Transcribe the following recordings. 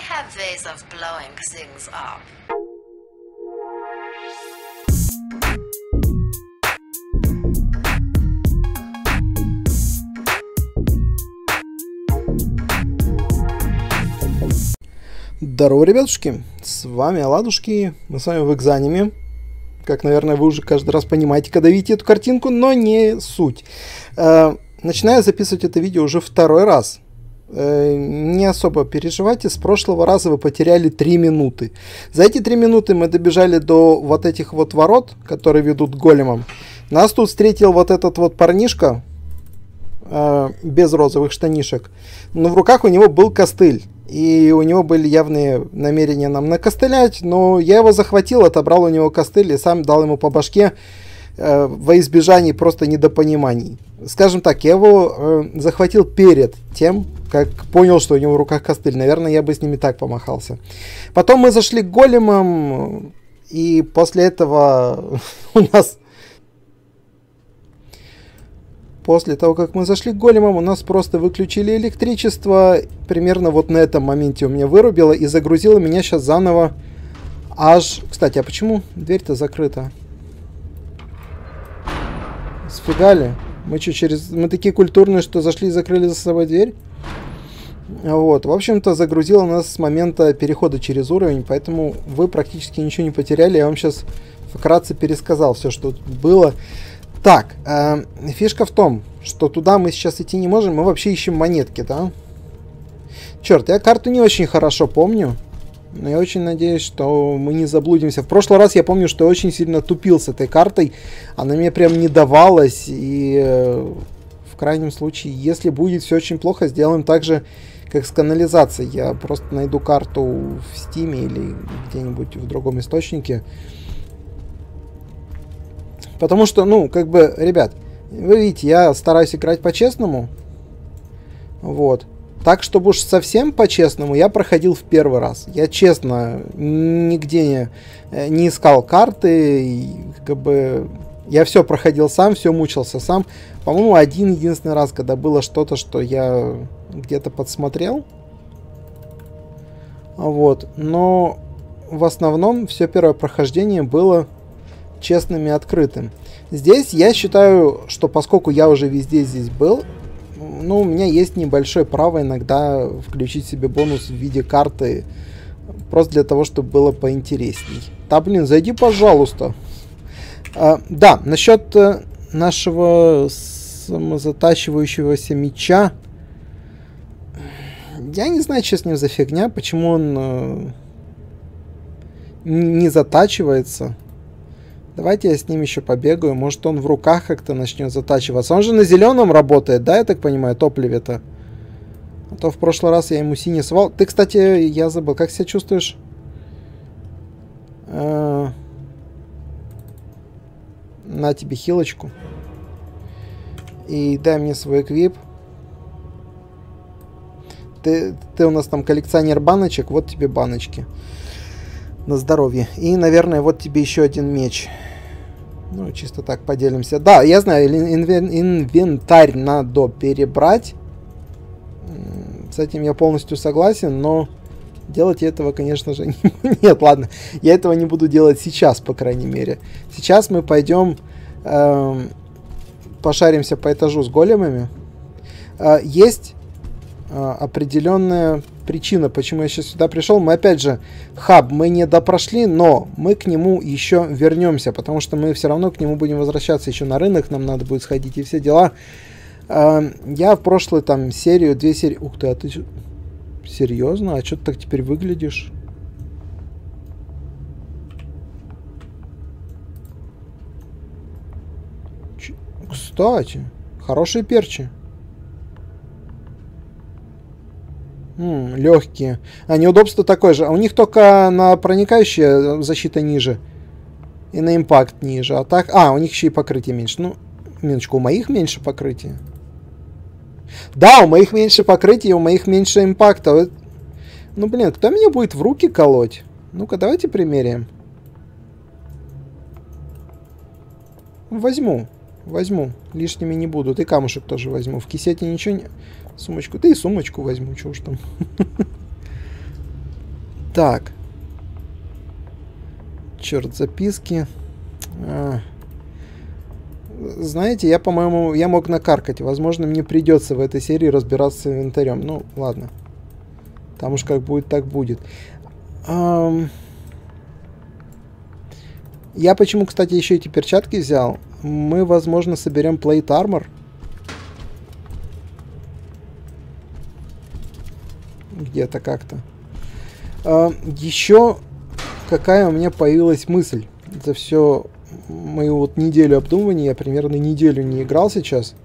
have ways of blowing things up. Здорово, ребятушки, с вами Оладушки, мы с вами в Экзаниме. Как, наверное, вы уже каждый раз понимаете, когда видите эту картинку, но не суть. Начинаю записывать это видео уже второй раз. Не особо переживайте, с прошлого раза вы потеряли 3 минуты. За эти 3 минуты мы добежали до вот этих вот ворот, которые ведут к големам. Нас тут встретил вот этот вот парнишка, без розовых штанишек, но в руках у него был костыль. И у него были явные намерения нам накостылять, но я его захватил, отобрал у него костыль и сам дал ему по башке во избежание просто недопониманий. Скажем так, я его захватил перед тем, как понял, что у него в руках костыль. Наверное, я бы с ними так помахался. Потом мы зашли к големам, и после этого у нас... После того, как мы зашли к големам, у нас просто выключили электричество. Примерно вот на этом моменте у меня вырубило и загрузило меня сейчас заново аж... Кстати, а почему дверь-то закрыта? Сфигали? Мы что, Мы такие культурные, что зашли и закрыли за собой дверь? Вот. В общем-то, загрузило нас с момента перехода через уровень, поэтому вы практически ничего не потеряли. Я вам сейчас вкратце пересказал все, что тут было. Так, фишка в том, что туда мы сейчас идти не можем, мы вообще ищем монетки, да? Черт, я карту не очень хорошо помню, но я очень надеюсь, что мы не заблудимся. В прошлый раз я помню, что я очень сильно тупил с этой картой, она мне прям не давалась, и в крайнем случае, если будет все очень плохо, сделаем так же, как с канализацией. Я просто найду карту в Steam или где-нибудь в другом источнике. Потому что, ну, как бы, ребят, вы видите, я стараюсь играть по-честному. Вот. Так, чтобы уж совсем по-честному, я проходил в первый раз. Я честно нигде не искал карты. И, как бы, я все проходил сам, все мучился сам. По-моему, один-единственный раз, когда было что-то, что я где-то подсмотрел. Вот. Но в основном все первое прохождение было... честным и открытым. Здесь я считаю, что поскольку я уже везде здесь был, ну, у меня есть небольшое право иногда включить себе бонус в виде карты, просто для того, чтобы было поинтересней. Да, блин, зайди, пожалуйста. Да, насчет нашего самозатачивающегося меча, я не знаю, что с ним за фигня, почему он не затачивается. Давайте я с ним еще побегаю. Может, он в руках как-то начнет затачиваться. Он же на зеленом работает, да, я так понимаю, топливе-то. А то в прошлый раз я ему синий свал. Ты, кстати, я забыл, как себя чувствуешь? На тебе хилочку. И дай мне свой эквип. Ты у нас там коллекционер баночек. Вот тебе баночки. На здоровье. И, наверное, вот тебе еще один меч. Ну, чисто так поделимся. Да, я знаю, инвентарь надо перебрать. С этим я полностью согласен, но делать этого, конечно же, нет, ладно. Я этого не буду делать сейчас, по крайней мере. Сейчас мы пойдем пошаримся по этажу с големами. Есть определенная причина, почему я сейчас сюда пришел. Мы, опять же, хаб мы не допрошли, но мы к нему еще вернемся, потому что мы все равно к нему будем возвращаться. Еще на рынок нам надо будет сходить и все дела. Я в прошлую там серию, 2 серии... Ух ты, а ты... Серьезно? А что ты так теперь выглядишь? Кстати, хорошие перчи. Легкие. А неудобство такое же. А у них только на проникающая защита ниже. И на импакт ниже. А так... А, у них еще и покрытие меньше. Ну, минуточку, у моих меньше покрытия. Да, у моих меньше покрытия, у моих меньше импакта. Ну, блин, кто меня будет в руки колоть? Ну-ка, давайте примеряем. Возьму. Лишними не будут. И камушек тоже возьму. В кисете ничего не... Сумочку. Да и сумочку возьму. Чего уж там. Так. Черт, записки. Знаете, я, по-моему, я мог накаркать. Возможно, мне придется в этой серии разбираться с инвентарем. Ну, ладно. Там уж как будет, так будет. Я почему, кстати, еще эти перчатки взял? Мы, возможно, соберем Plate Armor. Где-то как-то. Еще какая у меня появилась мысль за все мою вот неделю обдумывания. Я примерно неделю не играл сейчас.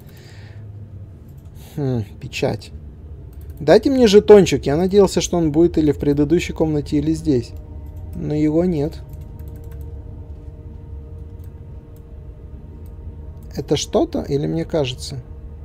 Печать. Дайте мне жетончик. Я надеялся, что он будет или в предыдущей комнате, или здесь. Но его нет. Это что-то или мне кажется?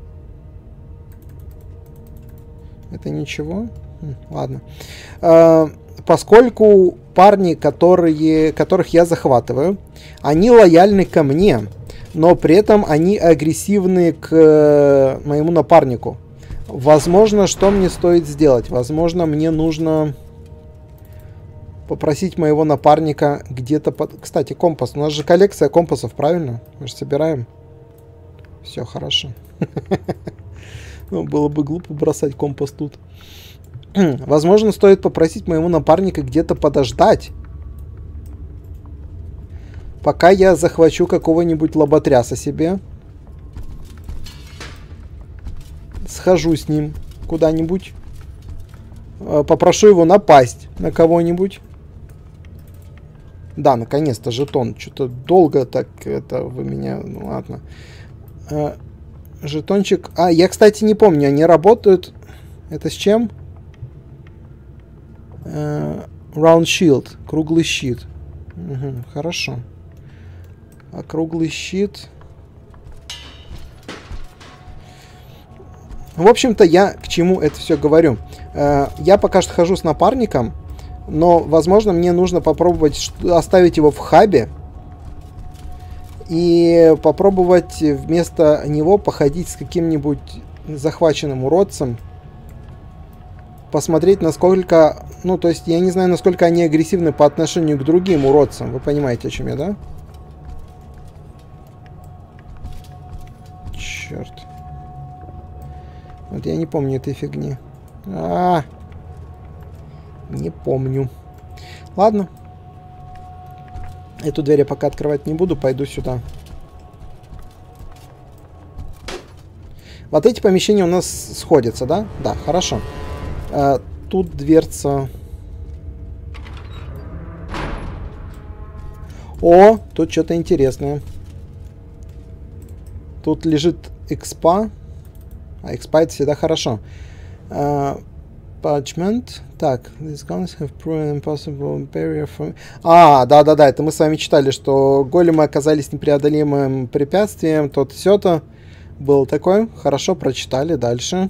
Это ничего? Ладно. Поскольку парни, которых я захватываю, они лояльны ко мне, но при этом они агрессивны к моему напарнику. Возможно, что мне стоит сделать? Возможно, мне нужно попросить моего напарника где-то... Кстати, компас. У нас же коллекция компасов, правильно? Мы же собираем. Все хорошо. Ну, было бы глупо бросать компас тут. Возможно, стоит попросить моего напарника где-то подождать, пока я захвачу какого-нибудь лоботряса себе. Схожу с ним куда-нибудь. Попрошу его напасть на кого-нибудь. Да, наконец-то жетон. Что-то долго так это вы меня... Ну, ладно. Жетончик... я, кстати, не помню, они работают... Это с чем? Round Shield. Круглый щит. Угу, хорошо. А круглый щит... В общем-то, я к чему это все говорю. Я пока что хожу с напарником, но, возможно, мне нужно попробовать оставить его в хабе и попробовать вместо него походить с каким-нибудь захваченным уродцем. Посмотреть, насколько... Ну, то есть, я не знаю, насколько они агрессивны по отношению к другим уродцам. Вы понимаете, о чем я, да? Черт. Вот я не помню этой фигни. Не помню. Ладно. Эту дверь я пока открывать не буду. Пойду сюда. Вот эти помещения у нас сходятся, да? Да, хорошо. Тут дверца. О, тут что-то интересное. Тут лежит экспа. А экспа это всегда хорошо. Parchment. Так. These guns have proven impossible barrier for... да-да-да, это мы с вами читали, что големы оказались непреодолимым препятствием. То-то-сё-то. Было такое. Хорошо, прочитали. Дальше.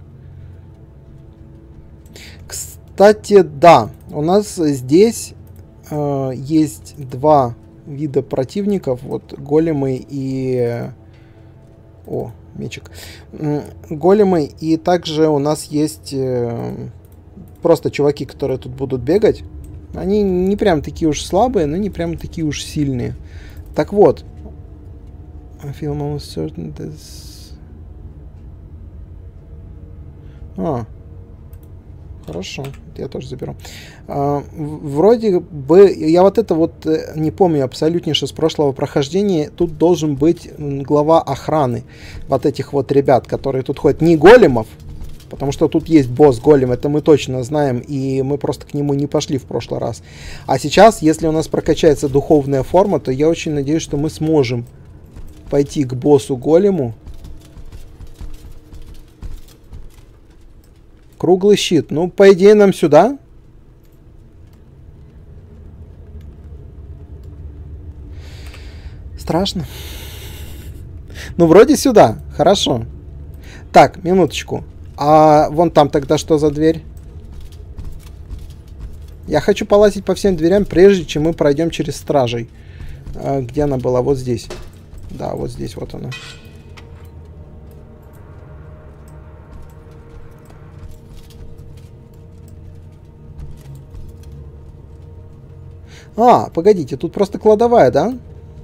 Кстати, да. У нас здесь есть два вида противников. Вот големы и... О, мечик. Големы, и также у нас есть просто чуваки, которые тут будут бегать. Они не прям такие уж слабые, но не прям такие уж сильные. Так вот. I feel almost certain this... Хорошо, я тоже заберу. Вроде бы, я вот это вот не помню абсолютнейше с прошлого прохождения. Тут должен быть глава охраны вот этих вот ребят, которые тут ходят. Не големов, потому что тут есть босс голем, это мы точно знаем, и мы просто к нему не пошли в прошлый раз. А сейчас, если у нас прокачается духовная форма, то я очень надеюсь, что мы сможем пойти к боссу голему. Круглый щит. Ну, по идее, нам сюда. Страшно. Ну, вроде сюда. Хорошо. Так, минуточку. А вон там тогда что за дверь? Я хочу полазить по всем дверям, прежде чем мы пройдем через стражей. Где она была? Вот здесь. Да, вот здесь вот она. А, погодите, тут просто кладовая, да?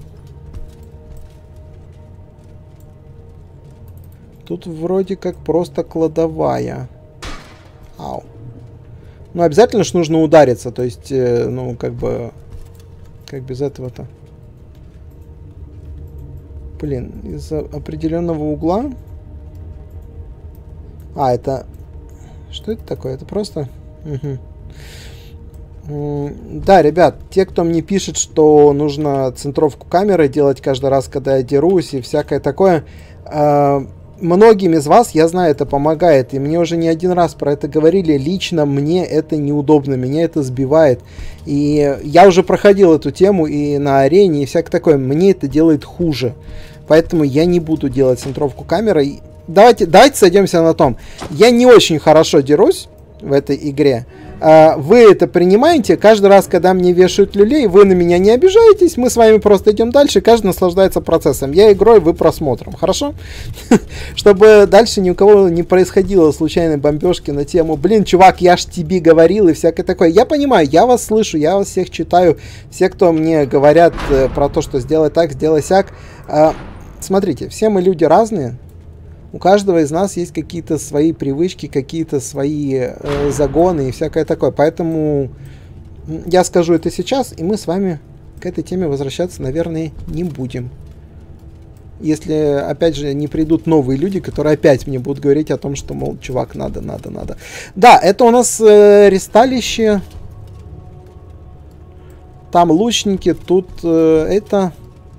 Тут вроде как просто кладовая. Ау. Ну, обязательно ж нужно удариться. То есть, ну, как бы... Как без этого-то? Блин, из-за определенного угла... А, это... Что это такое? Это просто... Угу. Да, ребят, те, кто мне пишет, что нужно центровку камеры делать каждый раз, когда я дерусь и всякое такое... Многим из вас, я знаю, это помогает, и мне уже не один раз про это говорили, лично мне это неудобно, меня это сбивает, и я уже проходил эту тему и на арене, и всякое такое, мне это делает хуже, поэтому я не буду делать центровку камеры. Давайте сойдемся на том, я не очень хорошо дерусь в этой игре. Вы это принимаете, каждый раз, когда мне вешают люлей, вы на меня не обижаетесь, мы с вами просто идем дальше, каждый наслаждается процессом. Я игрой, вы просмотром, хорошо? Чтобы дальше ни у кого не происходило случайной бомбежки на тему, блин, чувак, я ж тебе говорил и всякое такое. Я понимаю, я вас слышу, я вас всех читаю, все, кто мне говорят про то, что сделай так, сделай сяк. Смотрите, все мы люди разные. У каждого из нас есть какие-то свои привычки, какие-то свои загоны и всякое такое. Поэтому я скажу это сейчас, и мы с вами к этой теме возвращаться, наверное, не будем. Если, опять же, не придут новые люди, которые опять мне будут говорить о том, что, мол, чувак, надо. Да, это у нас ресталище. Там лучники, тут это...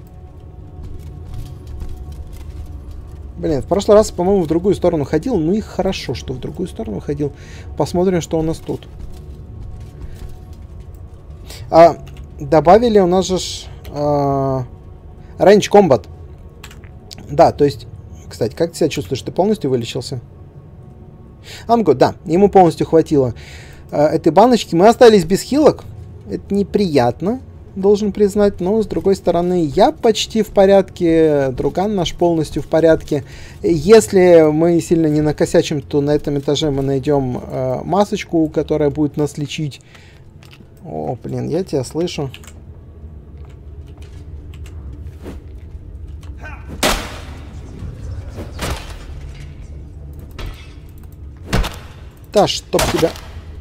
Блин, в прошлый раз, по-моему, в другую сторону ходил. Ну и хорошо, что в другую сторону ходил. Посмотрим, что у нас тут. Добавили у нас же Range Combat. Да, то есть... Кстати, как ты себя чувствуешь? Ты полностью вылечился? I'm good, да. Ему полностью хватило этой баночки. Мы остались без хилок. Это неприятно, должен признать, но с другой стороны, я почти в порядке, друган наш полностью в порядке. Если мы сильно не накосячим, то на этом этаже мы найдем масочку, которая будет нас лечить. О, блин, я тебя слышу. Да, чтоб тебя...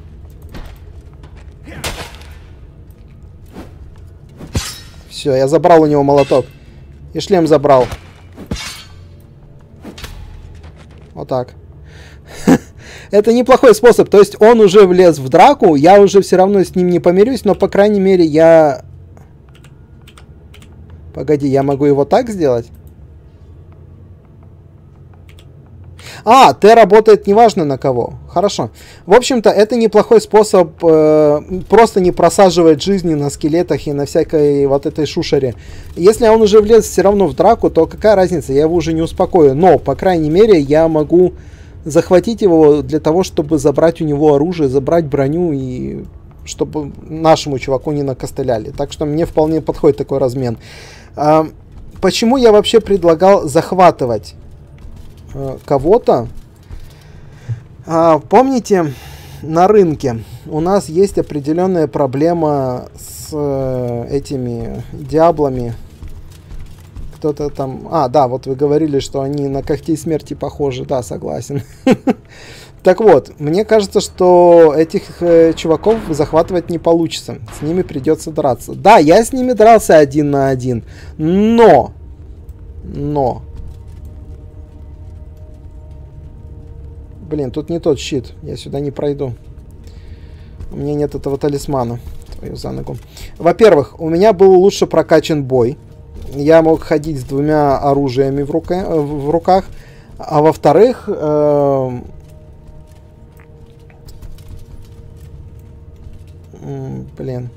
Все, я забрал у него молоток. И шлем забрал. Вот так. Это неплохой способ. То есть он уже влез в драку. Я уже все равно с ним не помирюсь. Но, по крайней мере, я... Погоди, я могу его так сделать? А, Т работает неважно на кого. Хорошо. В общем-то, это неплохой способ просто не просаживать жизни на скелетах и на всякой вот этой шушере. Если он уже влез все равно в драку, то какая разница? Я его уже не успокою. Но, по крайней мере, я могу захватить его для того, чтобы забрать у него оружие, забрать броню и чтобы нашему чуваку не накостыляли. Так что мне вполне подходит такой размен. Почему я вообще предлагал захватывать кого-то? Помните, на рынке у нас есть определенная проблема с этими диаблами. Кто-то там... А, да, вот вы говорили, что они на когтей смерти похожи. Да, согласен. Так вот, мне кажется, что этих чуваков захватывать не получится. С ними придется драться. Да, я с ними дрался 1 на 1. Но... Блин, тут не тот щит. Я сюда не пройду. У меня нет этого талисмана. Твою за ногу. Во-первых, у меня был лучше прокачан бой. Я мог ходить с 2 оружиями в руках. А во-вторых... Блин.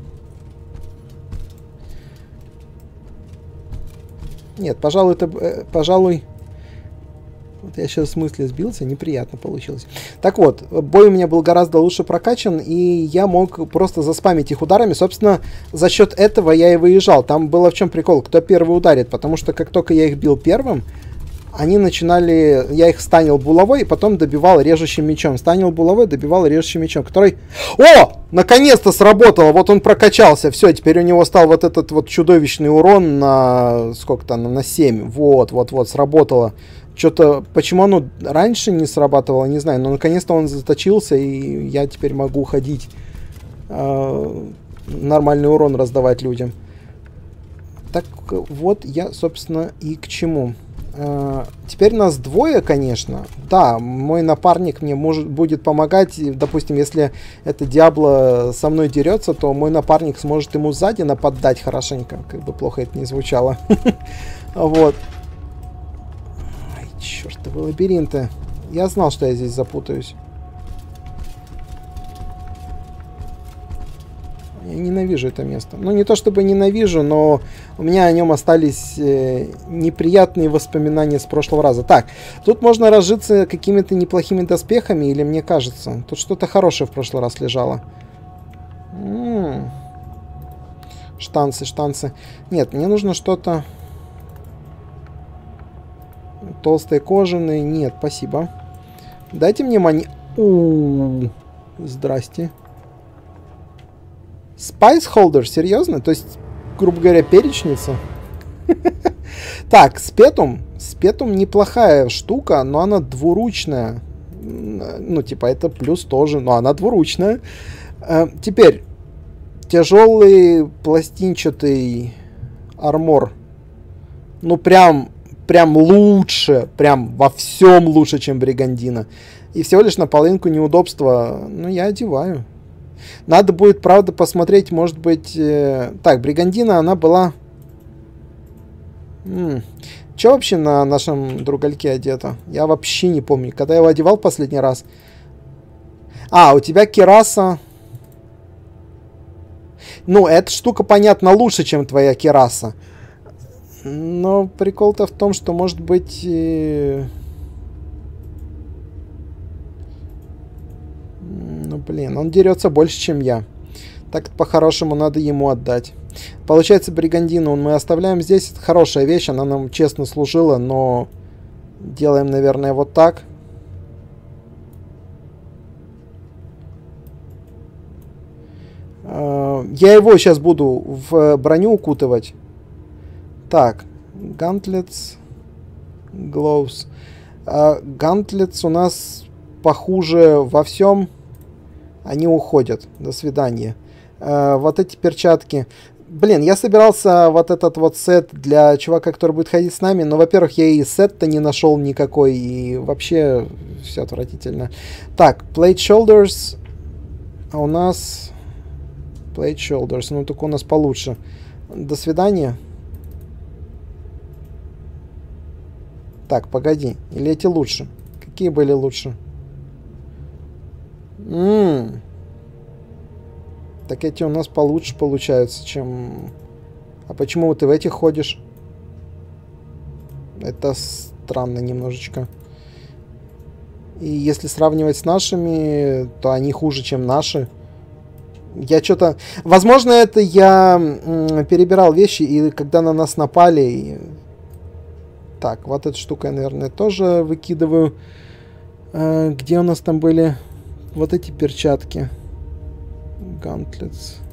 Нет, пожалуй, это... Пожалуй... Вот я сейчас в смысле сбился, неприятно получилось. Так вот, бой у меня был гораздо лучше прокачан, и я мог просто заспамить их ударами. Собственно, за счет этого я и выезжал. Там было в чем прикол, кто первый ударит, потому что как только я их бил первым, они начинали... Я их станил булавой и потом добивал режущим мечом. Станил булавой, добивал режущим мечом, который... О! Наконец-то сработало! Вот он прокачался. Все, теперь у него стал вот этот вот чудовищный урон на... Сколько там? На 7. Вот, сработало. Что-то... Почему оно раньше не срабатывало, не знаю. Но наконец-то он заточился, и я теперь могу ходить... нормальный урон раздавать людям. Так вот я, собственно, и к чему. Теперь нас двое, конечно. Да, мой напарник мне будет помогать. Допустим, если это Диабло со мной дерется, то мой напарник сможет ему сзади нападать хорошенько. Как бы плохо это не звучало. Вот. Ай, чертовы лабиринты. Я знал, что я здесь запутаюсь. Я ненавижу это место. Ну, не то чтобы ненавижу, но у меня о нем остались неприятные воспоминания с прошлого раза. Так, тут можно разжиться какими-то неплохими доспехами, или мне кажется? Тут что-то хорошее в прошлый раз лежало. Штанцы. Нет, мне нужно что-то... Толстые кожаные. Нет, спасибо. Дайте мне Здрасте. Spice Holder, серьезно? То есть, грубо говоря, перечница? Так, спетум. Спетум неплохая штука, но она двуручная. Ну, типа, это плюс тоже, но она двуручная. Теперь, тяжелый пластинчатый армор. Ну, прям лучше. Прям во всем лучше, чем Бригандина. И всего лишь на половинку неудобства. Ну, я одеваю. Надо будет, правда, посмотреть, может быть... Так, Бригандина, она была... Что вообще на нашем другальке одето? Я вообще не помню. Когда я его одевал последний раз... А, у тебя кираса... Ну, эта штука, понятно, лучше, чем твоя кираса. Но прикол-то в том, что, может быть... Ну, блин, он дерется больше, чем я. Так по-хорошему надо ему отдать. Получается, Бригандину мы оставляем здесь. Это хорошая вещь, она нам честно служила, но делаем, наверное, вот так. Я его сейчас буду в броню укутывать. Так, Gauntlets, Gloves. Gauntlets у нас похуже во всем. Они уходят. До свидания. Вот эти перчатки. Блин, я собирался вот этот вот сет для чувака, который будет ходить с нами, но, во-первых, я и сет-то не нашел никакой, и вообще все отвратительно. Так, Plate Shoulders. А у нас... Plate Shoulders. Ну, только у нас получше. До свидания. Так, погоди. Или эти лучше? Какие были лучше? Так эти у нас получше получаются, чем... А почему ты в этих ходишь? Это странно немножечко. И если сравнивать с нашими, то они хуже, чем наши. Я что-то... Возможно, это я перебирал вещи, и когда на нас напали... И... Так, вот эту штуку я, наверное, тоже выкидываю. Где у нас там были... Вот эти перчатки. Gauntlets.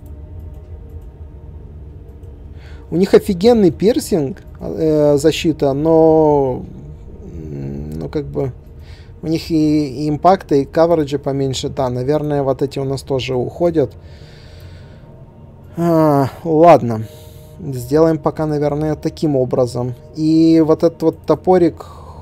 У них офигенный пирсинг, защита, но... Ну, как бы... У них и импакта, и кавериджа поменьше. Да, наверное, вот эти у нас тоже уходят. Ладно. Сделаем пока, наверное, таким образом. И вот этот вот топорик...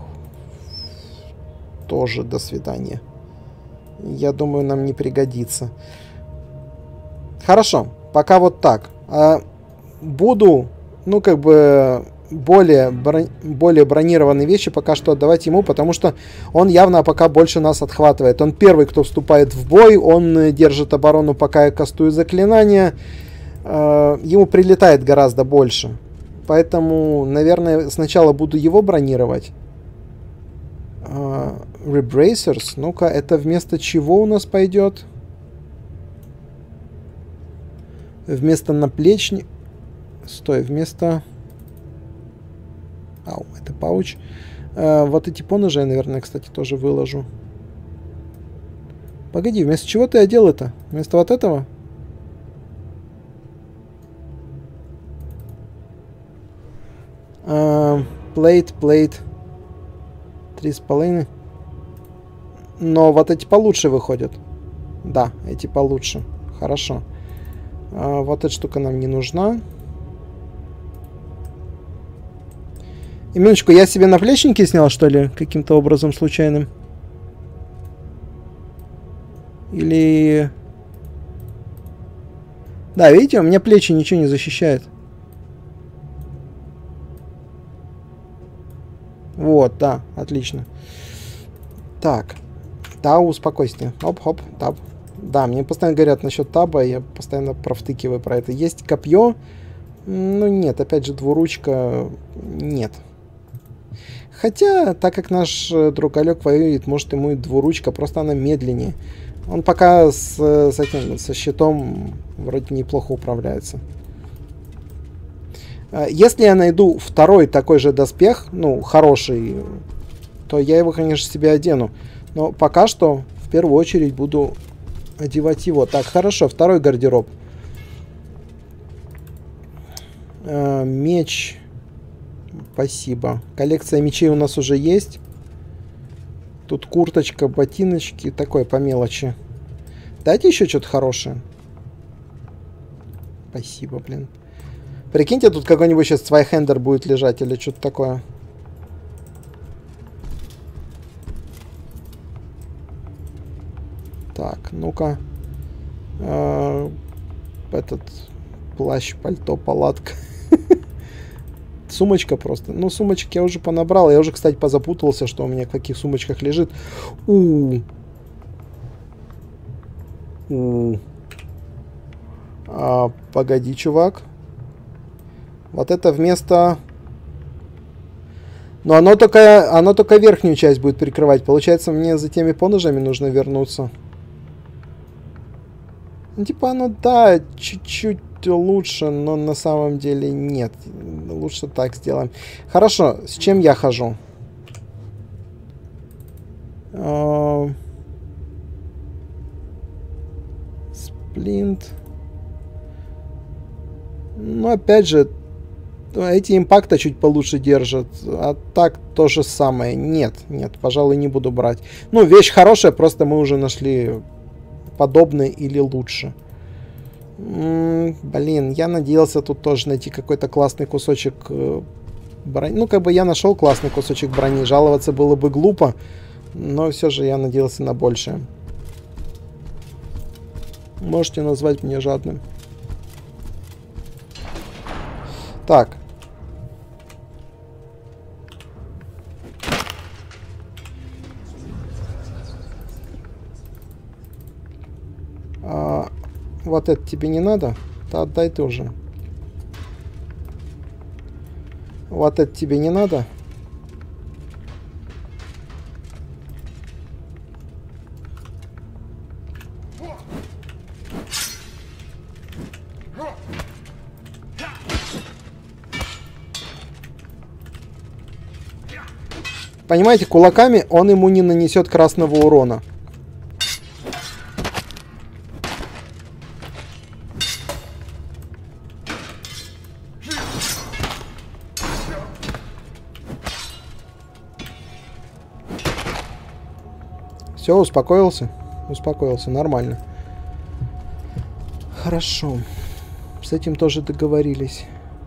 Тоже до свидания. Я думаю, нам не пригодится. Хорошо, пока вот так. Буду, ну, как бы, более бронированные вещи пока что отдавать ему, потому что он явно пока больше нас отхватывает. Он первый, кто вступает в бой, он держит оборону, пока я кастую заклинания. Ему прилетает гораздо больше. Поэтому, наверное, сначала буду его бронировать. Rebracers. Ну-ка, это вместо чего у нас пойдет? Вместо наплечника. Стой, вместо... Ау, это пауч. Вот эти поножи я, наверное, кстати, тоже выложу. Погоди, вместо чего ты одел это? Вместо вот этого? Плейт. 3,5. Но вот эти получше выходят. Да, эти получше. Хорошо. Вот эта штука нам не нужна. И минуточку, я себе наплечники снял, что ли? Каким-то образом случайным? Или... Да, видите, у меня плечи ничего не защищает. Вот, да, отлично. Так. Да, успокойся. Хоп-хоп, таб. Да, мне постоянно говорят насчет таба, я постоянно провтыкиваю про это. Есть копье? Ну нет, опять же, двуручка. Нет. Хотя, так как наш друг Олег воюет, может ему и двуручка, просто она медленнее. Он пока со щитом вроде неплохо управляется. Если я найду второй такой же доспех, ну, хороший, то я его, конечно, себе одену. Но пока что, в первую очередь, буду одевать его. Так, хорошо, второй гардероб. Меч. Спасибо. Коллекция мечей у нас уже есть. Тут курточка, ботиночки, такое по мелочи. Дайте еще что-то хорошее. Спасибо, блин. Прикиньте, тут какой-нибудь сейчас свайхендер будет лежать или что-то такое. Так, ну-ка. Этот плащ, пальто, палатка. Сумочка просто. Ну, сумочек я уже понабрал. Я уже, кстати, позапутался, что у меня в каких сумочках лежит. Погоди, чувак. Вот это вместо... Но оно только верхнюю часть будет прикрывать. Получается, мне за теми поножами нужно вернуться. Ну, типа, оно, да, чуть-чуть лучше, но на самом деле нет. Лучше так сделаем. Хорошо, с чем я хожу? Сплинт. Ну, опять же, эти импакта чуть получше держат. А так то же самое. Нет, пожалуй, не буду брать. Ну, вещь хорошая, просто мы уже нашли подобное или лучше. Блин, я надеялся тут тоже найти какой-то классный кусочек брони. Ну, как бы я нашел классный кусочек брони. Жаловаться было бы глупо, но все же я надеялся на большее. Можете назвать меня жадным. Так. Вот это тебе не надо? Да отдай тоже. Вот это тебе не надо? Понимаете, кулаками он ему не нанесет красного урона. Все, успокоился? Успокоился, нормально. Хорошо. С этим тоже договорились.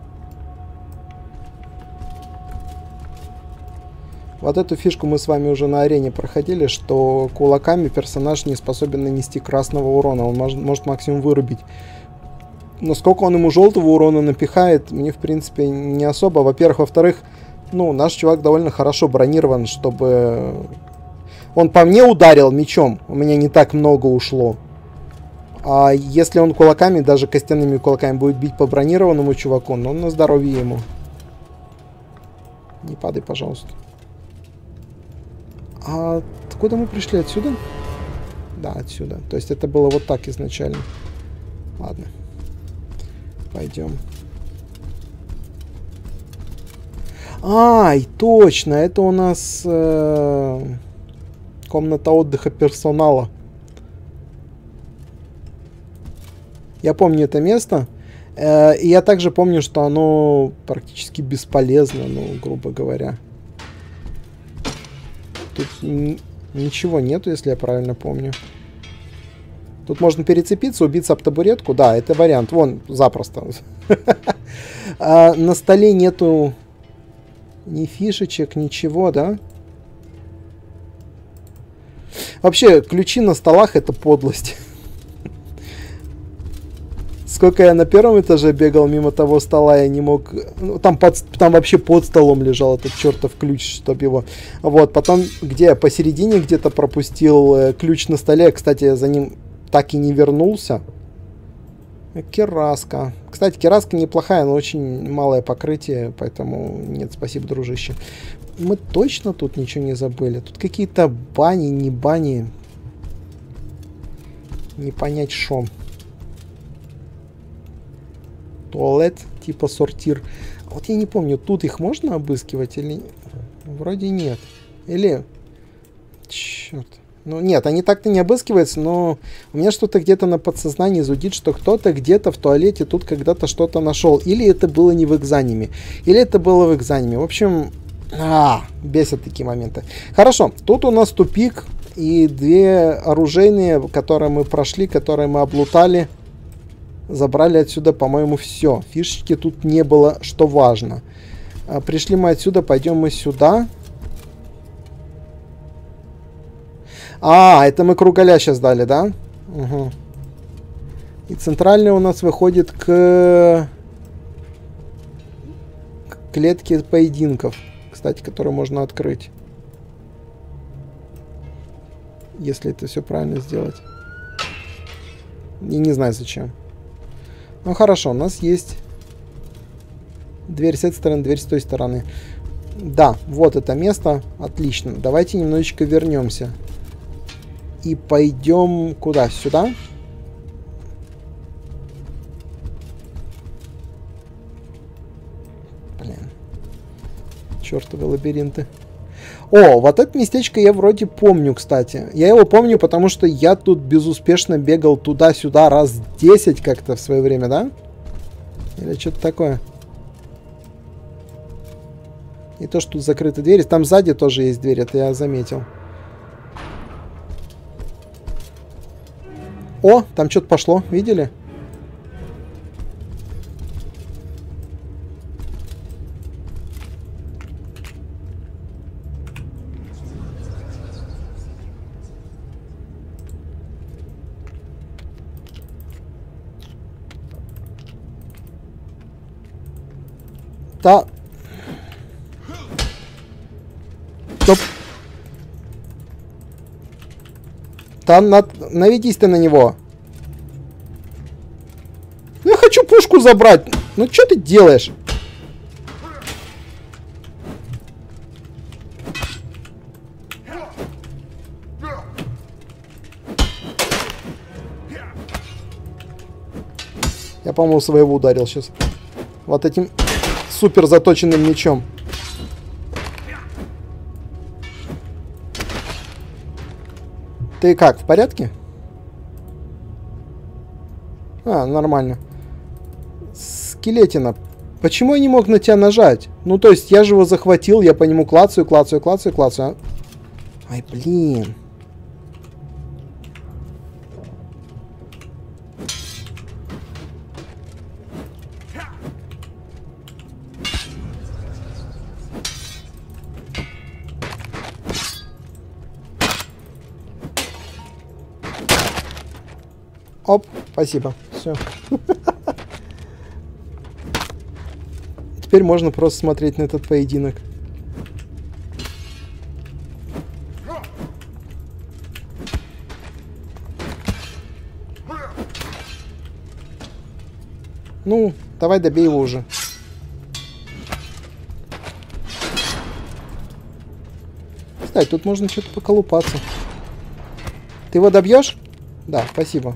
Вот эту фишку мы с вами уже на арене проходили, что кулаками персонаж не способен нанести красного урона. Он может максимум вырубить. Но сколько он ему желтого урона напихает, мне в принципе не особо. Во-первых. Во-вторых, ну, наш чувак довольно хорошо бронирован, чтобы... Он по мне ударил мечом, у меня не так много ушло. А если он кулаками, даже костяными кулаками будет бить по бронированному чуваку, ну, на здоровье ему. Не падай, пожалуйста. А откуда мы пришли? Отсюда? Да, отсюда. То есть это было вот так изначально. Ладно. Пойдем. Ай, точно, это у нас комната отдыха персонала. Я помню это место. И я также помню, что оно практически бесполезно, ну, грубо говоря. Тут ничего нету, если я правильно помню. Тут можно перецепиться, убиться об табуретку. Да, это вариант. Вон, запросто. На столе нету ни фишечек, ничего, да? Вообще, ключи на столах — это подлость. Сколько я на первом этаже бегал мимо того стола, я не мог... Ну, там вообще под столом лежал этот чертов ключ, чтоб его... Вот, потом, где я посередине где-то пропустил ключ на столе. Кстати, я за ним так и не вернулся. Кераска. Кстати, кераска неплохая, но очень малое покрытие, поэтому нет, спасибо, дружище. Мы точно тут ничего не забыли? Тут какие-то бани, не бани. Не понять, шо. Туалет, типа сортир. Вот я не помню, тут их можно обыскивать или... Вроде нет. Или... Черт. Ну нет, они так-то не обыскиваются, но у меня что-то где-то на подсознании зудит, что кто-то где-то в туалете тут когда-то что-то нашел. Или это было не в экзамене, или это было в экзамене. В общем, бесят такие моменты. Хорошо, тут у нас тупик и две оружейные, которые мы прошли, которые мы облутали. Забрали отсюда, по-моему, все. Фишечки тут не было, что важно. Пришли мы отсюда, пойдем мы сюда. Это мы кругаля сейчас дали, да? Угу. И центральный у нас выходит к клетке поединков. Кстати, которую можно открыть. Если это все правильно сделать. И не знаю зачем. Ну хорошо, у нас есть дверь с этой стороны, дверь с той стороны. Да, вот это место. Отлично. Давайте немножечко вернемся. И пойдем куда? Сюда? Блин. Чертовы лабиринты. О, вот это местечко я вроде помню, кстати. Я его помню, потому что я тут безуспешно бегал туда-сюда раз 10 как-то в свое время, да? Или что-то такое. И то, что тут закрыты двери. Там сзади тоже есть дверь, это я заметил. О, там что-то пошло, видели? Да. Стоп. Там наведись ты на него. Я хочу пушку забрать. Ну что ты делаешь? Я, по-моему, своего ударил сейчас. Вот этим супер заточенным мечом. Ты как, в порядке? Нормально. Скелетина. Почему я не мог на тебя нажать? Ну, то есть, я же его захватил, я по нему клацаю. Ай, блин. Оп, спасибо. Все. Теперь можно просто смотреть на этот поединок. Ну, давай добей его уже. Кстати, тут можно что-то поколупаться. Ты его добьешь? Да, спасибо.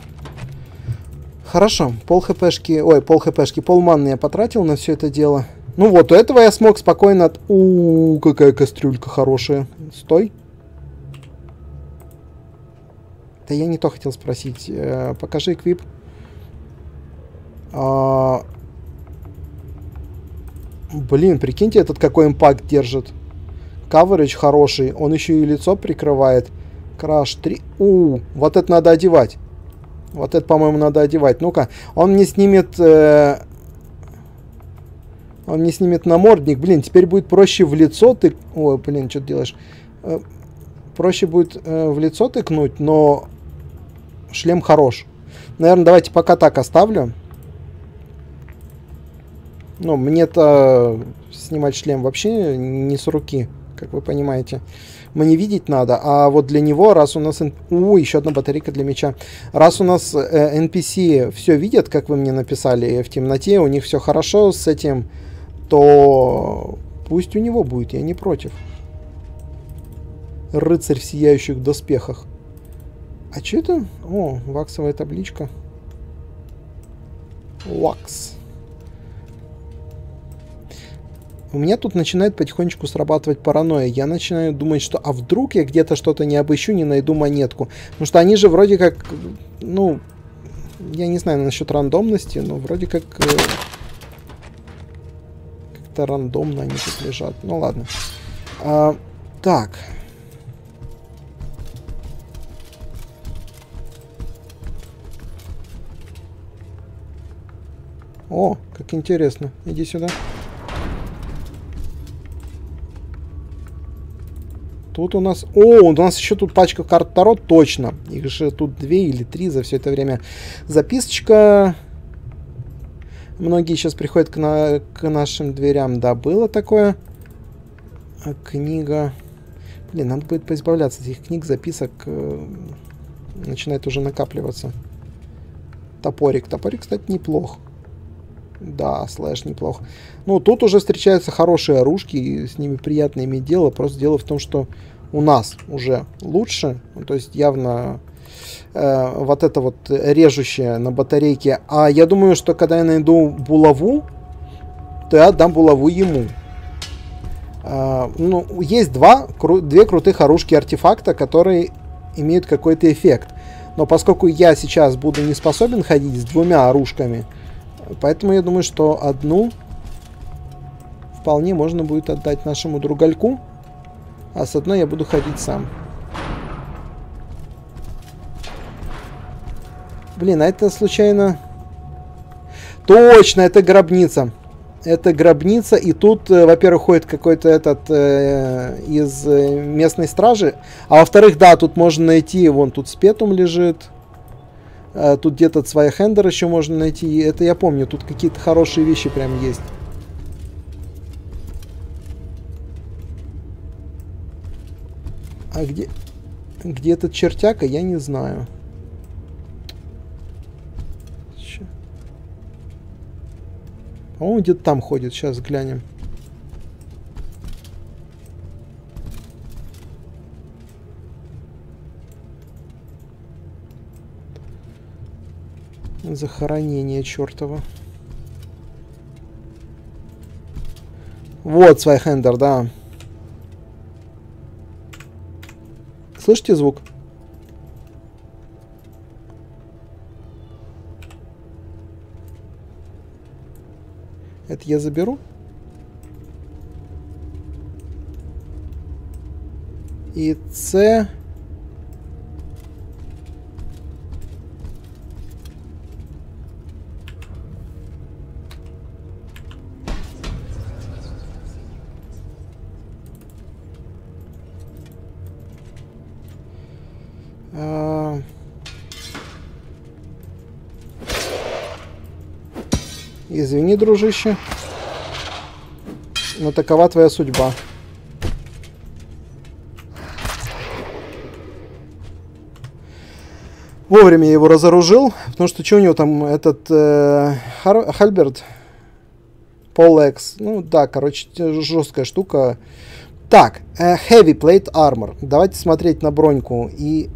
Хорошо, пол хпшки, пол манны я потратил на все это дело. Ну вот, у этого я смог спокойно... Какая кастрюлька хорошая. Стой. Да я не то хотел спросить. Покажи эквип. Блин, прикиньте, этот какой импакт держит. Coverage хороший. Он еще и лицо прикрывает. Краш 3. Вот это надо одевать. Вот это, по-моему, надо одевать. Ну-ка, он мне снимет... Он мне снимет намордник. Блин, теперь будет проще в лицо ты... Ой, блин, что ты делаешь? Проще будет в лицо тыкнуть, но шлем хорош. Наверное, давайте пока так оставлю. Ну, мне-то снимать шлем вообще не с руки, как вы понимаете. Мне видеть надо, а вот для него, раз у нас... еще одна батарейка для меча. Раз у нас NPC все видят, как вы мне написали в темноте, у них все хорошо с этим, то пусть у него будет, я не против. Рыцарь в сияющих доспехах. А что это? О, ваксовая табличка. Вакс. У меня тут начинает потихонечку срабатывать паранойя. Я начинаю думать, что а вдруг я где-то что-то не обыщу, не найду монетку. Потому что они же вроде как, ну, я не знаю насчет рандомности, но вроде как как-то рандомно они тут лежат. Ну ладно. Так. О, как интересно. Иди сюда. Тут у нас... О, у нас еще тут пачка карт Таро, точно. Их же тут 2 или 3 за все это время. Записочка. Многие сейчас приходят к нашим дверям. Да, было такое. Книга. Блин, надо будет поизбавляться от этих книг, записок. Начинает уже накапливаться. Топорик. Топорик, кстати, неплох. Да, слэш неплохо. Ну, тут уже встречаются хорошие оружки, и с ними приятно иметь дело. Просто дело в том, что у нас уже лучше. То есть явно вот это вот режущее на батарейке. А я думаю, что когда я найду булаву, то я отдам булаву ему. Ну, есть две крутых оружки-артефакта, которые имеют какой-то эффект. Но поскольку я сейчас буду не способен ходить с 2 оружками, поэтому я думаю, что одну вполне можно будет отдать нашему другальку, а с одной я буду ходить сам. Блин, а это случайно... Точно, это гробница. Это гробница, и тут, во-первых, ходит какой-то этот из местной стражи, а во-вторых, да, тут можно найти, вон тут спетум лежит. Тут где-то Свайхендер еще можно найти. Это я помню. Тут какие-то хорошие вещи прям есть. А где этот чертяка, я не знаю. По-моему, где-то там ходит. Сейчас глянем. Захоронение чертово. Вот Свайхендер, да. Слышите звук? Это я заберу. И С... Извини, дружище, но такова твоя судьба. Вовремя я его разоружил, потому что что у него там этот Хальберт Полекс. Ну да, короче, жесткая штука. Так, Heavy Plate Armor. Давайте смотреть на броньку. И...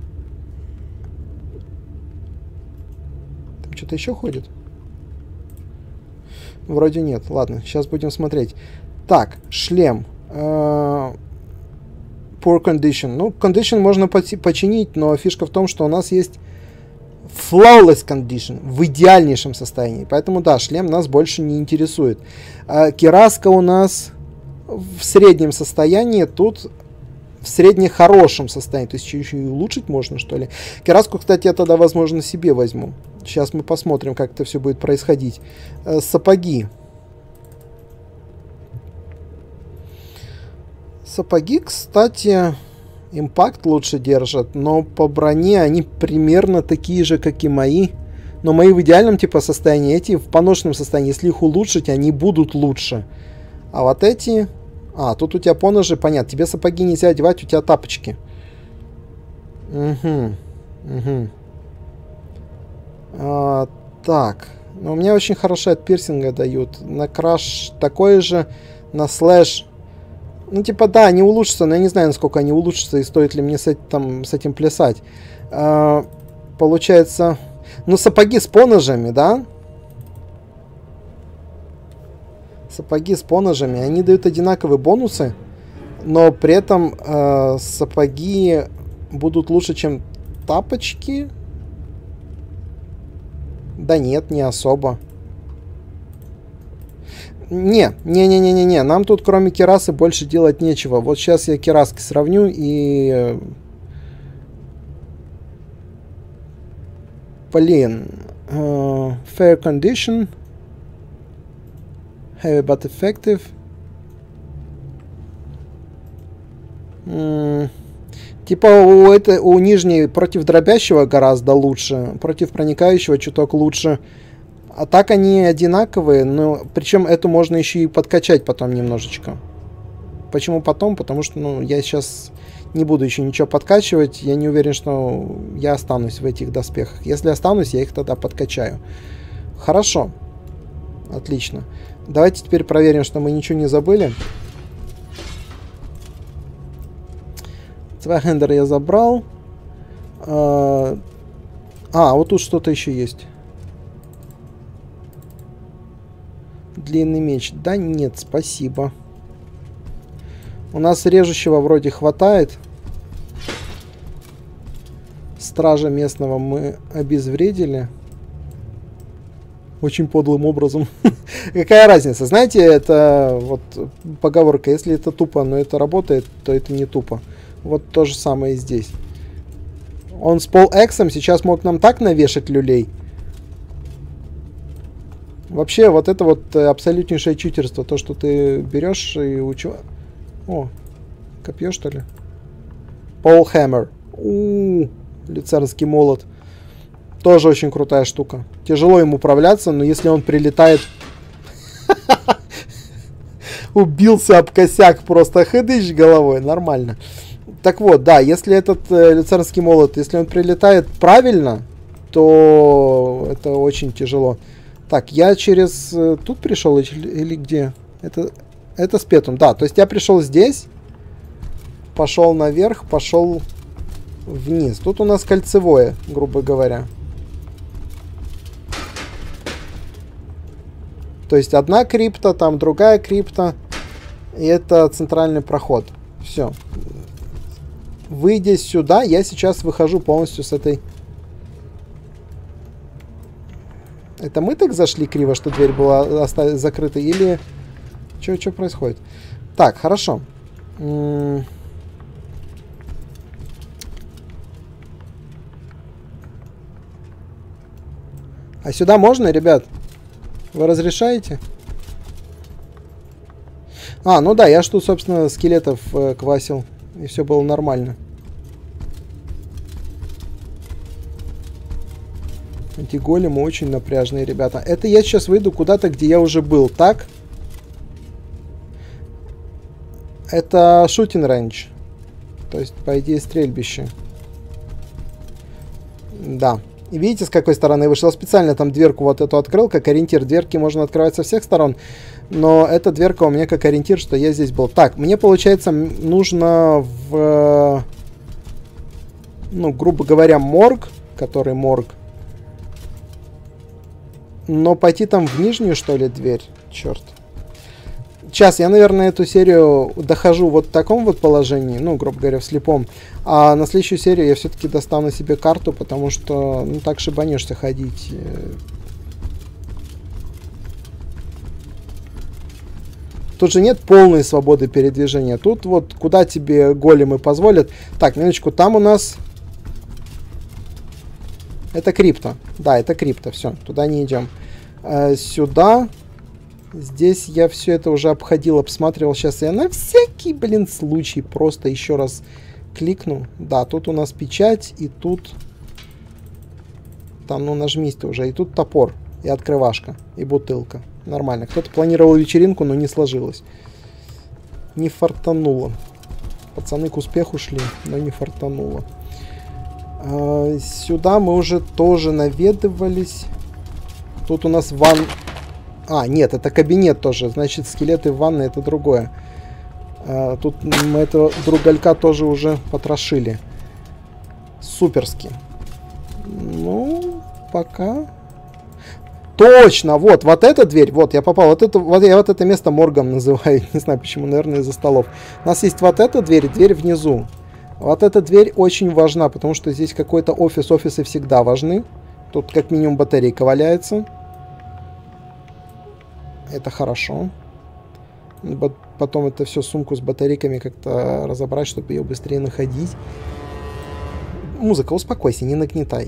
Там что-то еще ходит? Вроде нет. Ладно, сейчас будем смотреть. Так, шлем. Poor condition. Ну, condition можно починить, но фишка в том, что у нас есть flawless condition, в идеальнейшем состоянии. Поэтому, да, шлем нас больше не интересует. Кираска у нас в среднем состоянии, тут в средне-хорошем состоянии. То есть еще и улучшить можно, что ли. Кираску, кстати, я тогда, возможно, себе возьму. Сейчас мы посмотрим, как это все будет происходить. Сапоги. Сапоги, кстати, импакт лучше держат, но по броне они примерно такие же, как и мои. Но мои в идеальном типа состоянии, эти в поношенном состоянии. Если их улучшить, они будут лучше. А вот эти... тут у тебя поножи, понятно. Тебе сапоги нельзя одевать, у тебя тапочки. Так. Но у меня очень хорошо от пирсинга дают. На краш такое же, на слэш... Ну, типа, да, они улучшатся, но я не знаю, насколько они улучшатся и стоит ли мне с этим плясать. Получается... Ну, сапоги с поножами, да? Сапоги с поножами, они дают одинаковые бонусы, но при этом сапоги будут лучше, чем тапочки. Да нет, не особо. Не, нам тут кроме кирасы больше делать нечего. Вот сейчас я кираски сравню и... Блин. Fair condition. Heavy but effective. Типа у нижней против дробящего гораздо лучше. Против проникающего чуток лучше. А так они одинаковые, но причем эту можно еще и подкачать потом немножечко. Почему потом? Потому что, я сейчас не буду еще ничего подкачивать. Я не уверен, что я останусь в этих доспехах. Если останусь, я их тогда подкачаю. Хорошо. Отлично. Давайте теперь проверим, что мы ничего не забыли. Цвайхендер я забрал. Вот тут что-то еще есть. Длинный меч. Да нет, спасибо. У нас режущего вроде хватает. Стража местного мы обезвредили. Очень подлым образом. Какая разница? Знаете, это вот поговорка. Если это тупо, но это работает, то это не тупо. Вот то же самое и здесь. Он с пол-эксом сейчас мог нам так навешать люлей. Вообще, вот это вот абсолютнейшее читерство. То, что ты берешь и учу... О, копье, что ли? Пол Хэммер. Лицарский молот. Тоже очень крутая штука. Тяжело им управляться, но если он прилетает... Убился об косяк, просто хэдыч головой. Нормально. Так вот, да, если этот лицарский молот, если он прилетает правильно, то это очень тяжело. Так, я через... Тут пришел или где? Это с Петом. Да, то есть я пришел здесь, пошел наверх, пошел вниз. Тут у нас кольцевое, грубо говоря. То есть одна крипта, там другая крипта. И это центральный проход. Все. Выйдя сюда, я сейчас выхожу полностью с этой... Это мы так зашли криво, что дверь была закрыта? Или... Что происходит? Так, хорошо. А сюда можно, ребят? Вы разрешаете? Ну да, я ж тут, собственно, скелетов квасил. И все было нормально. Эти големы очень напряжные, ребята. Это я сейчас выйду куда-то, где я уже был, так? Это шутинг рейндж. То есть, по идее, стрельбище. Да. И видите, с какой стороны вышел? Специально там дверку вот эту открыл, как ориентир. Дверки можно открывать со всех сторон. Но эта дверка у меня как ориентир, что я здесь был. Так, мне, получается, нужно в... грубо говоря, морг. Который морг. Но пойти там в нижнюю, что ли, дверь? Черт. Сейчас я, наверное, эту серию дохожу вот в таком вот положении, ну, грубо говоря, в слепом. А на следующую серию я все-таки достану себе карту, потому что, ну, так шибанешься ходить. Тут же нет полной свободы передвижения. Тут вот куда тебе големы позволят. Так, минуточку, там у нас... Это крипта. Да, это крипта. Все, туда не идем. Сюда. Здесь я все это уже обходил, обсматривал. Сейчас я на всякий, блин, случай просто еще раз кликну. Да, тут у нас печать, и тут... Там, ну, нажмись ты уже. И тут топор, и открывашка, и бутылка. Нормально. Кто-то планировал вечеринку, но не сложилось. Не фартануло. Пацаны к успеху шли, но не фартануло. Сюда мы уже тоже наведывались. Тут у нас А, нет, это кабинет тоже. Значит, скелеты в ванной это другое. Тут мы этого другалька тоже уже потрошили. Суперски. Ну, пока... Точно, вот эта дверь, вот я попал, я вот это место моргом называю, не знаю почему, наверное, из-за столов. У нас есть вот эта дверь, дверь внизу. Вот эта дверь очень важна, потому что здесь какой-то офис, офисы всегда важны. Тут как минимум батарейка валяется. Это хорошо. Потом это все сумку с батарейками как-то разобрать, чтобы ее быстрее находить. Музыка, успокойся, не нагнетай.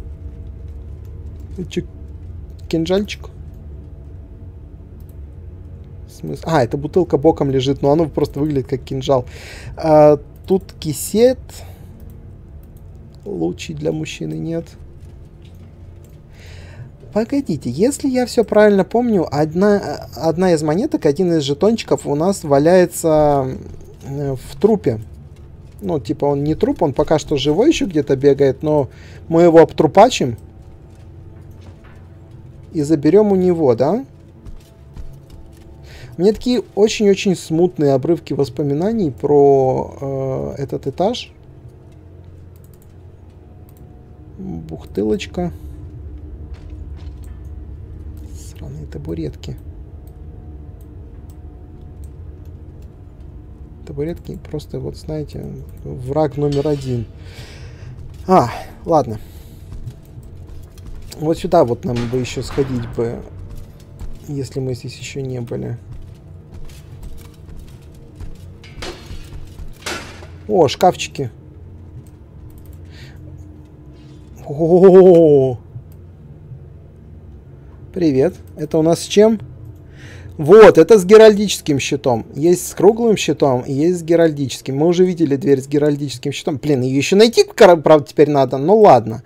Кинжальчик. Смысл? А, эта бутылка боком лежит, но оно просто выглядит как кинжал. Тут кисет. Лучей для мужчины нет. Погодите, если я все правильно помню, одна из монеток, один из жетончиков у нас валяется в трупе. Ну, типа он не труп, он пока что живой еще где-то бегает, но мы его обтрупачим. И заберем у него, да? У меня такие очень-очень смутные обрывки воспоминаний про этот этаж. Бухтылочка. Сраные табуретки. Табуретки просто, вот знаете, враг номер один. Ладно. Вот сюда вот нам бы еще сходить бы, если мы здесь еще не были. О, шкафчики. О-о-о-о-о. Привет. Это у нас с чем? Вот, это с геральдическим щитом. Есть с круглым щитом и есть с геральдическим. Мы уже видели дверь с геральдическим щитом. Блин, ее еще найти, правда, теперь надо. Ну ладно.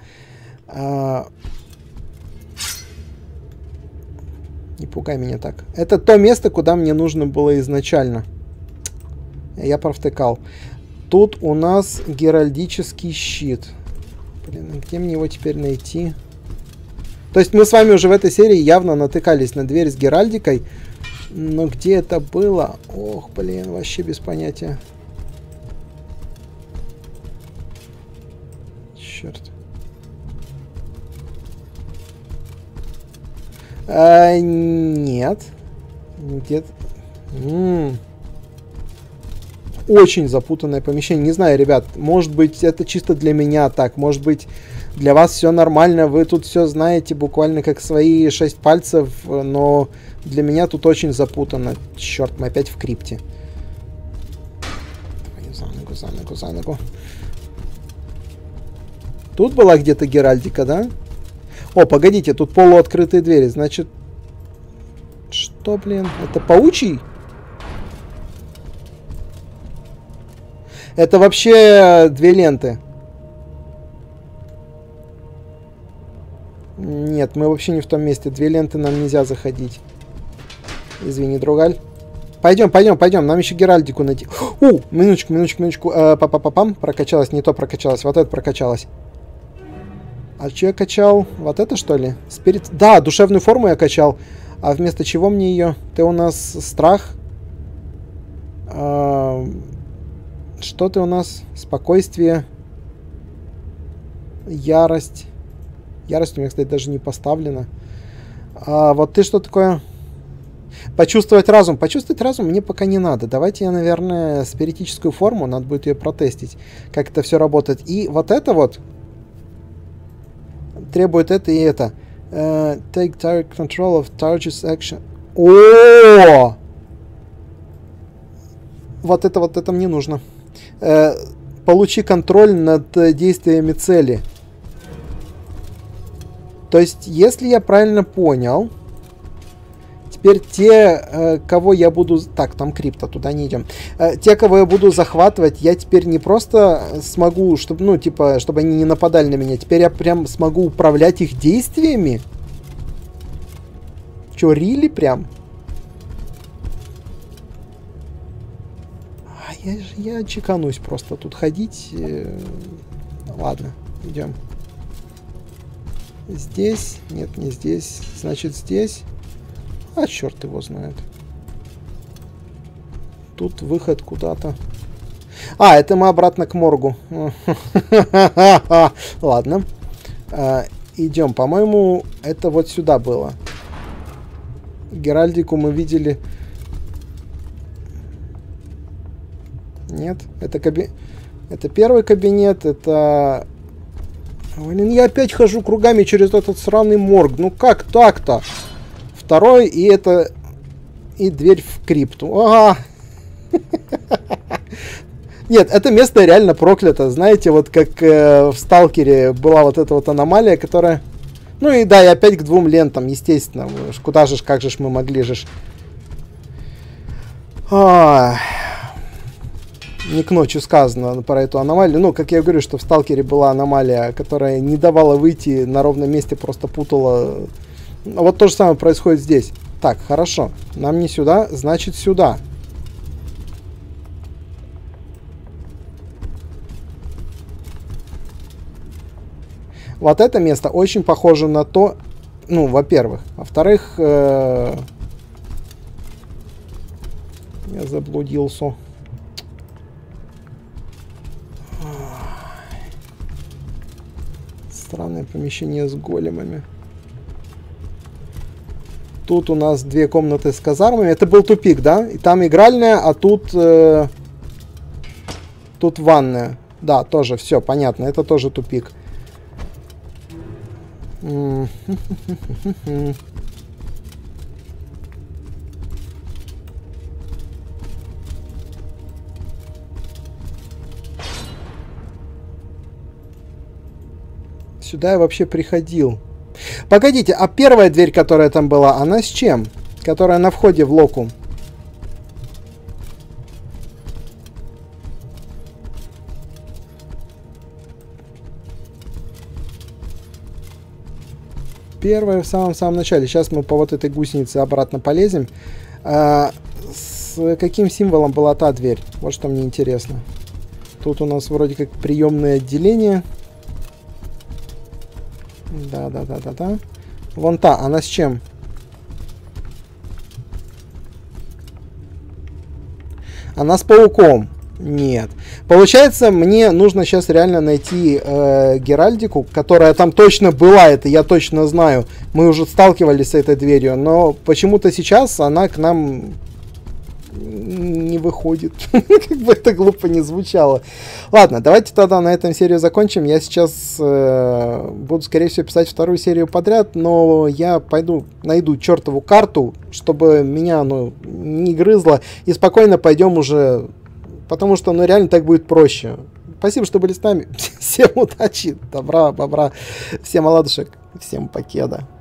Не пугай меня так. Это то место, куда мне нужно было изначально. Я провтыкал. Тут у нас геральдический щит. Блин, а где мне его теперь найти? То есть мы с вами уже в этой серии явно натыкались на дверь с геральдикой. Но где это было? Ох, блин, вообще без понятия. Черт. Нет. Где-то... Очень запутанное помещение. Не знаю, ребят, может быть, это чисто для меня так. Может быть, для вас все нормально. Вы тут все знаете буквально как свои 6 пальцев. Но для меня тут очень запутано. Черт, мы опять в крипте. За ногу. Тут была где-то геральдика, да? О, погодите, тут полуоткрытые двери. Значит... Что, блин? Это паучий? Это вообще 2 ленты. Нет, мы вообще не в том месте. 2 ленты нам нельзя заходить. Извини, другаль. Пойдем. Нам еще геральдику найти. Минуточку. Пам. Прокачалась, не то прокачалась. Вот это прокачалась. А что я качал? Вот это, что ли? Спирит... Да, душевную форму я качал. А вместо чего мне ее? Ты у нас страх. Что ты у нас? Спокойствие. Ярость. Ярость у меня, кстати, даже не поставлена. А вот ты что такое? Почувствовать разум. Почувствовать разум мне пока не надо. Давайте я, наверное, спиритическую форму, надо будет ее протестить, как это все работает. И вот это вот требует это и это. Take direct control of target's action. О! Вот это мне нужно. Получи контроль над действиями цели. То есть, если я правильно понял, теперь те, кого я буду... Так, там крипто, туда не идем. Те, кого я буду захватывать, я теперь не просто смогу, чтобы, ну, типа, чтобы они не нападали на меня. Теперь я прям смогу управлять их действиями. Чё, рили прям? Я чеканусь просто тут ходить. Ладно, идем. Здесь? Нет, не здесь. Значит, здесь. А черт его знает. Тут выход куда-то. А, это мы обратно к моргу. Ладно. Идем. По-моему, это вот сюда было. Геральдику мы видели... Нет, это это первый кабинет, это... Блин, я опять хожу кругами через этот сраный морг. Ну как так-то? Второй, и это... И дверь в крипту. Ага. Нет, это место реально проклято. Знаете, вот как в Сталкере была вот эта вот аномалия, которая... Ну и да, и опять к 2 лентам, естественно. Куда же, как же мы могли же... Не к ночи сказано про эту аномалию. Ну, как я говорю, что в Сталкере была аномалия, которая не давала выйти на ровном месте, просто путала. Вот то же самое происходит здесь. Так, хорошо. Нам не сюда, значит сюда. Вот это место очень похоже на то... Ну, во-первых. Во-вторых... Я заблудился. Странное помещение с големами. Тут у нас 2 комнаты с казармами. Это был тупик, да? И там игральная, а тут... Тут ванная. Да, тоже, все, понятно. Это тоже тупик. Сюда я вообще приходил. Погодите, а первая дверь, которая там была, она с чем? Которая на входе в локу. Первая в самом-самом начале. Сейчас мы по вот этой гусенице обратно полезем. С каким символом была та дверь? Вот что мне интересно. Тут у нас вроде как приемное отделение. Да. Вон та, она с чем? Она с пауком. Нет. Получается, мне нужно сейчас реально найти Геральдику, которая там точно была, это я точно знаю. Мы уже сталкивались с этой дверью, но почему-то сейчас она к нам не выходит. Как бы это глупо не звучало. Ладно, давайте тогда на этом серию закончим. Я сейчас буду, скорее всего, писать 2-ю серию подряд, но я пойду найду чертову карту, чтобы меня, не грызло, и спокойно пойдем уже, потому что, реально так будет проще. Спасибо, что были с нами. Всем удачи, добра, бобра, всем оладушек, всем покеда.